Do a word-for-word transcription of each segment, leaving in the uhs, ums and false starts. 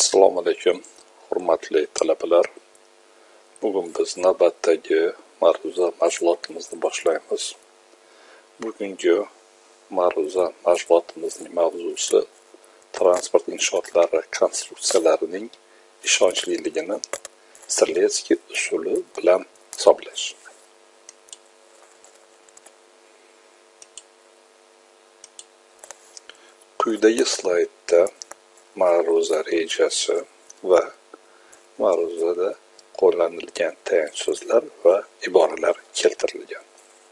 Assalomu alaykum, hurmatli talabalar. Bugun biz navbatdagi ma'ruza mashg'ulotimizni boshlaymiz. Bugungi ma'ruza mashg'ulotimizning mavzusi transport inshootlari konstruksiyalarining ishonchliligini Streletsky usuli bilan hisoblash. Quyidagi slaydda ma'ruza rejasi va ma'ruzada qo'llanilgan tayanch so'zlar va iboralar keltirilgan.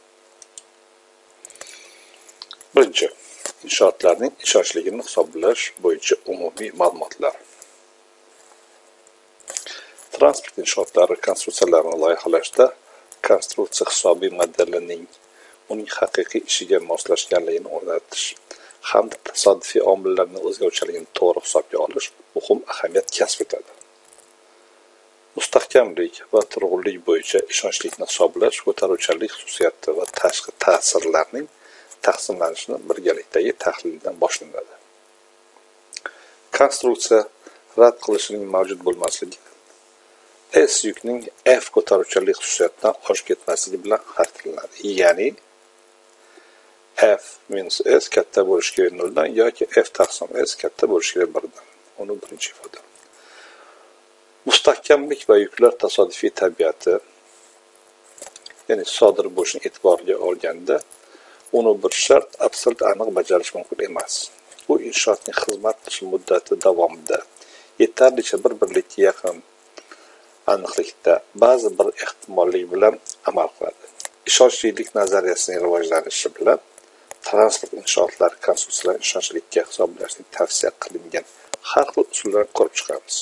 Birinchi, inshootlarning ishonchligini hisoblash bo'yicha umumiy ma'lumotlar. Transport inshootlari konstruksiyalarini loyihalashda konstruksiya hisobiy modelining uning haqiqiy ishiga moslashganligini o'rnatish hamda tasodifiy omillarning o'zgaruvchanligini to'g'ri hisobga olish muhim ahamiyat kasb etadi. Mustahkamlik va turg'unlik bo'yicha ishonchlikni hisoblash ko'taruvchanlik xususiyati va tashqi ta'sirlarning taqsimlanishini birgalikdagi tahlildan boshlanadi. Konstruksiya rad qilishining mavjud bo'lmasligi S yukning F ko'taruvchanlik xususiyatidan oshib ketmasligi bilan hal qilinadi. Ya'ni F minus S katta bo'lishi kerak noldan yoki F taqsim S katta bo'lishi kerak birdan. Uni birinchi ifoda. Mustahkamlik va yuklar tasodifiy tabiati, ya'ni sodir bo'lishini e'tiborga olganda, uni bir shart absolyut aniq bajarish mumkin emas. Bu inshootning xizmat qilish muddati davomida yetarlicha bir-birlikka yaqin aniqlikda ba'zi bir ehtimollik bilan amal qiladi. Ishonchlilik nazariyasining rivojlanishi bilan transport inshootlari konstruksiyalari ishonchlilikka hisoblashni tavsiya qilingan har xil usullarni ko'rib chiqamiz.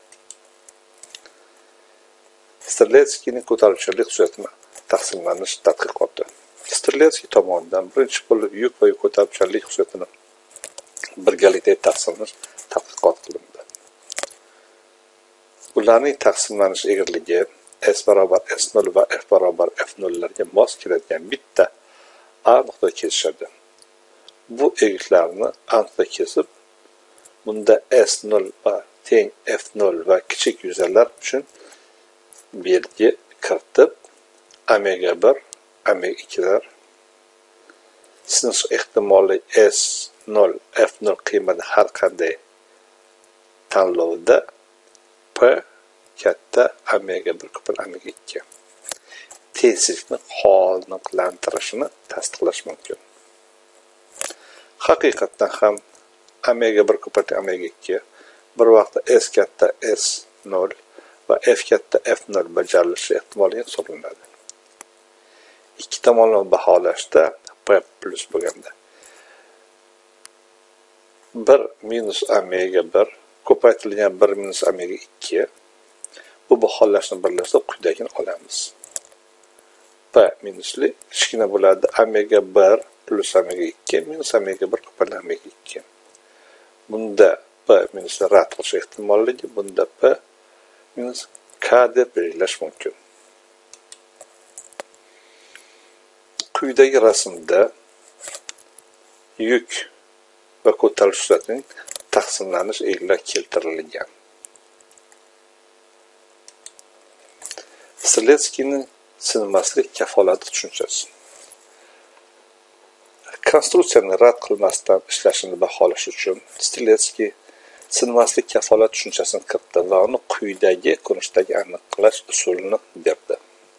Streletskyning ko'taruvchanlik xususiyatini taqsimlanish tadqiqoti. Streletsky tomonidan birinchi bo'lib yuk va ko'taruvchanlik xususiyatini birgalikda taqsimlash tadqiqot qilindi. Ularning taqsimlanish egrligi S barobar S nol va F barobar F nol larga mos keladigan bitta A nuqta kesishadi. Bu egiklarni aniqda kesib, bunda S nol va teng F nol va kichik yuzalar uchun belgi kiritib, omega bir, omega ikki lar sinus ehtimoli S nol, F nol qiymati har qanday tanlovda P katta omega bir ko'pil omega ikki tezlikni qoniqlantirishini tasdiqlash mumkin. Haqiqatdan ham omega bir ko'pil omega ikki bir vaqtda S katta S nol va F katta F nol bajarilishi ehtimoli hisoblanadi. Ikki tomonlama baholashda P plus bo'lganda bir minus omega bir ko'paytirilgan bir minus omega ikki bu baholashni birlashtirib quyidagini olamiz. P minusli kichkina bo'ladi omega bir plus omega ikki minus omega bir ko'paytirilgan omega ikki. Bunda P minusli rad qilish ehtimolligi, bunda P minus K deb belgilash mumkin. Quyidagi rasmda yuk va ko'tarish xususiyatining taqsimlanish egalari keltirilgan. Streletskyning sinmaslik kafolati tushunchasi. Konstruksiyani rad qilmasdan ishlashini baholash uchun Streletsky sinmaslik kafolat tushunchasini kiritdi va uni quyidagi ko'rinishdagi aniqlash usulini berdi.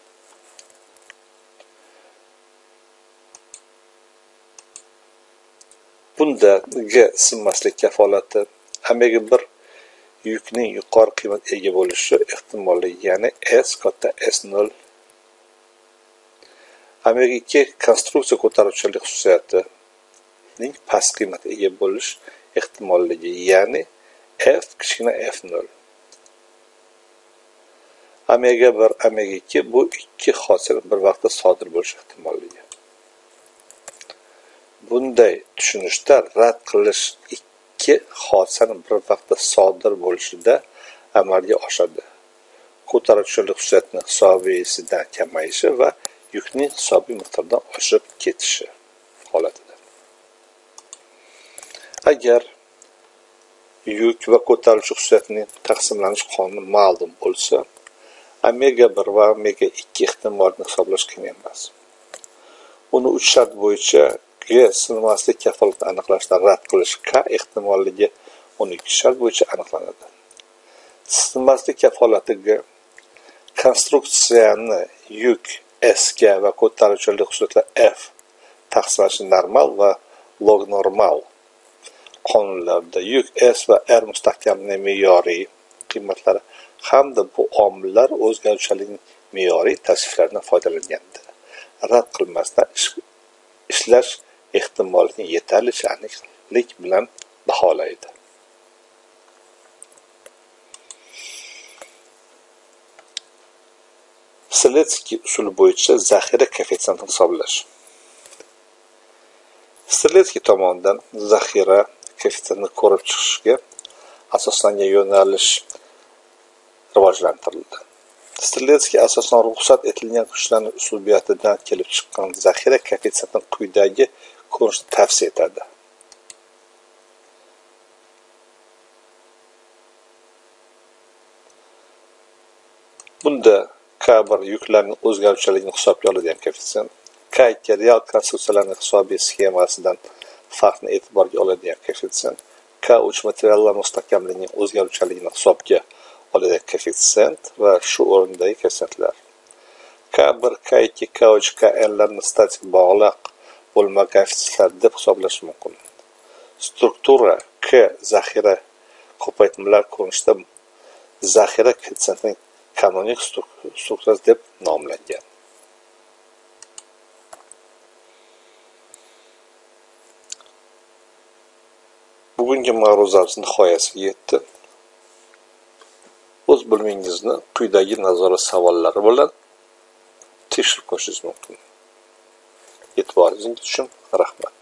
Bunda G sinmaslik kafolati omega bir yukning yuqori qiymat ega bo'lishi ehtimoli, ya'ni S katta S nol. omega ikki konstruksiya ko'taruvchanlik xususiyatining past qiymat ega bo'lish ehtimolligi, ya'ni F kichkina F nol. omega bir, omega ikki bu ikki hodisa bir vaqtda sodir bo'lish ehtimolligi. Bunday tushunishda rad qilish ikki hodisaning bir vaqtda sodir bo'lishida amalga oshadi. Ko'taruvchanlik xususiyatining hisobiysidan kamayishi va yukning hisobiy miqdordan oshib ketishi holatida. Agar yuk va ko'taruvchi xususiyatining taqsimlanish qonuni ma'lum bo'lsa, omega bir va omega ikki ehtimolini hisoblash qiyin emas. Uni uch shart bo'yicha G sinmaslik kafolatini aniqlashdan rad qilish K ehtimolligi o'n ikki shart bo'yicha aniqlanadi. Sinmaslik kafolatiga konstruksiyani yuk S ga va ko'taruvchilik xususiyatlar F taqsimlanishi normal va log normal qonunlarda yuk S va R mustahkamning me'yoriy qiymatlari hamda bu omillar o'zgaruvchanlikning me'yoriy tavsiflaridan foydalanganda rad qilmasdan ishlash ehtimolini yetarlicha aniqlik bilan baholaydi. Streletsky usuli bo'yicha zaxira koeffitsiyentini hisoblash. Streletsky tomonidan zaxira koeffitsiyentini ko'rib chiqishga asoslangan yo'nalish rivojlantirildi. Streletsky asosan ruxsat etilgan kuchlarning uslubiyatidan kelib chiqqan zaxira koeffitsiyentini quyidagi ko'rinishda tavsiya etadi. Bunda K bir yuklarning o'zgaruvchanligini hisobga oladigan koeffitsiyent, K ikki real konstruksiyalarning hisobiy sxemasidan farqni e'tiborga oladigan koeffitsiyent, K uch materiallar mustahkamligining o'zgaruvchanligini hisobga oladigan koeffitsiyent va shu o'rindagi koeffitsiyentlar. K bir, K ikki, K uch, K n larni statik bog'liq bo'lmagan koeffitsiyentlar deb hisoblash mumkin. Struktura K zaxira ko'paytmalar ko'rinishida zaxira koeffitsiyentining kanonik strukturasi deb nomlangan. Bugungi ma'ruzamiz nihoyasiga yetdi. O'z bilmingizni quyidagi nazorat savollari bilan tekshirib ko'rishingiz mumkin. E'tiboringiz uchun rahmat.